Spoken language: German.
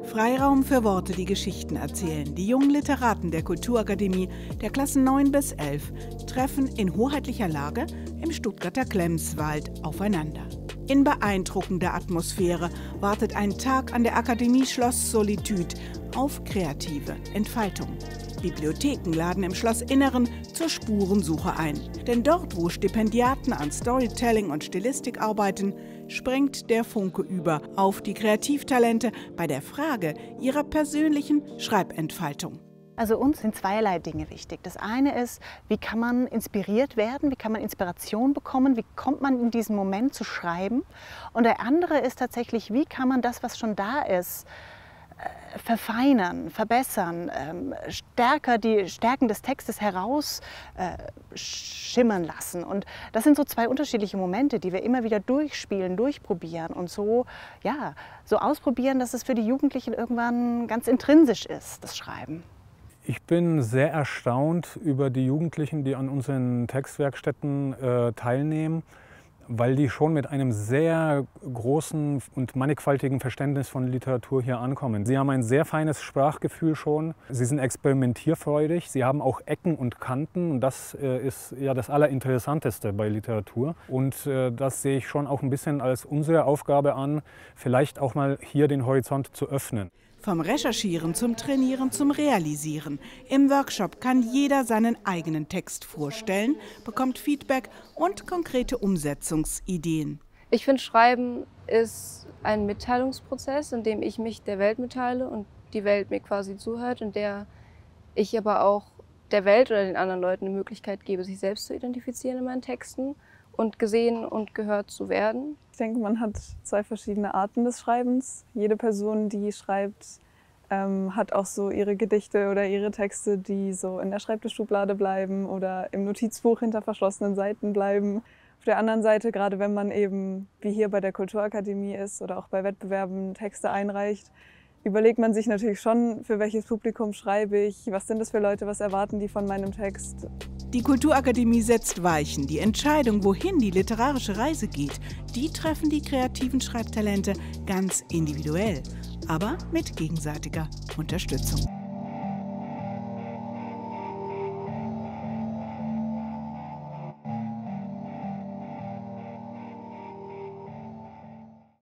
Freiraum für Worte, die Geschichten erzählen. Die jungen Literaten der Kulturakademie der Klassen 9 bis 11 treffen in hoheitlicher Lage im Stuttgarter Klemswald aufeinander. In beeindruckender Atmosphäre wartet ein Tag an der Akademie Schloss Solitude auf kreative Entfaltung. Bibliotheken laden im Schlossinneren zur Spurensuche ein. Denn dort, wo Stipendiaten an Storytelling und Stilistik arbeiten, springt der Funke über auf die Kreativtalente bei der Frage ihrer persönlichen Schreibentfaltung. Also uns sind zweierlei Dinge wichtig. Das eine ist, wie kann man inspiriert werden, wie kann man Inspiration bekommen, wie kommt man in diesen Moment zu schreiben. Und der andere ist tatsächlich, wie kann man das, was schon da ist, verfeinern, verbessern, stärker die Stärken des Textes herausschimmern lassen. Und das sind so zwei unterschiedliche Momente, die wir immer wieder durchspielen, durchprobieren und so, ja, so ausprobieren, dass es für die Jugendlichen irgendwann ganz intrinsisch ist, das Schreiben. Ich bin sehr erstaunt über die Jugendlichen, die an unseren Textwerkstätten teilnehmen, weil die schon mit einem sehr großen und mannigfaltigen Verständnis von Literatur hier ankommen. Sie haben ein sehr feines Sprachgefühl schon, sie sind experimentierfreudig, sie haben auch Ecken und Kanten und das ist ja das Allerinteressanteste bei Literatur. Und das sehe ich schon auch ein bisschen als unsere Aufgabe an, vielleicht auch mal hier den Horizont zu öffnen. Vom Recherchieren zum Trainieren zum Realisieren. Im Workshop kann jeder seinen eigenen Text vorstellen, bekommt Feedback und konkrete Umsetzungsideen. Ich finde, Schreiben ist ein Mitteilungsprozess, in dem ich mich der Welt mitteile und die Welt mir quasi zuhört, in der ich aber auch der Welt oder den anderen Leuten eine Möglichkeit gebe, sich selbst zu identifizieren in meinen Texten und gesehen und gehört zu werden. Ich denke, man hat zwei verschiedene Arten des Schreibens. Jede Person, die schreibt, hat auch so ihre Gedichte oder ihre Texte, die so in der Schreibtischschublade bleiben oder im Notizbuch hinter verschlossenen Seiten bleiben. Auf der anderen Seite, gerade wenn man eben wie hier bei der Kulturakademie ist oder auch bei Wettbewerben Texte einreicht, überlegt man sich natürlich schon, für welches Publikum schreibe ich, was sind das für Leute, was erwarten die von meinem Text. Die Kulturakademie setzt Weichen. Die Entscheidung, wohin die literarische Reise geht, die treffen die kreativen Schreibtalente ganz individuell, aber mit gegenseitiger Unterstützung.